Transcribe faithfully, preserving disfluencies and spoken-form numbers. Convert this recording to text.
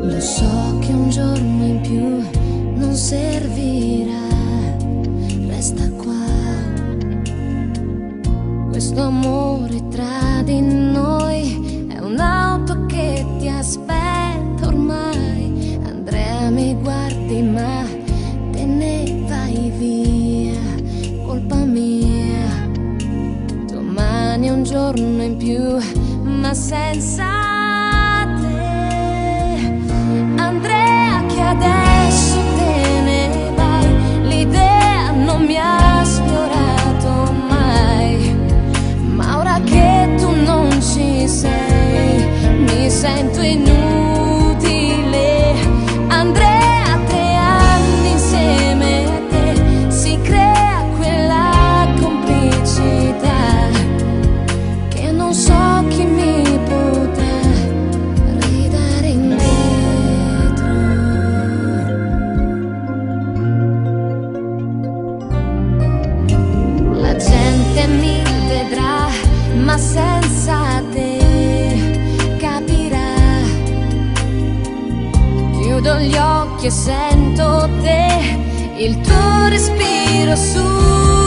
Lo so che un giorno in più non servirà, resta qua. Questo amore tra di noi è un'auto che ti aspetta ormai. Andrea, mi guardi ma te ne vai via, colpa mia. Domani è un giorno in più, ma senza te. Andrea, che adesso te ne vai, l'idea non mi ha sfiorato mai, ma ora che tu non ci sei mi sento inutile. Andrea, tre anni insieme a te si crea quella complicità che non so chi mi potrà ridare indietro. La gente mi vedrà, ma senza te capirà. Chiudo gli occhi e sento te, il tuo respiro su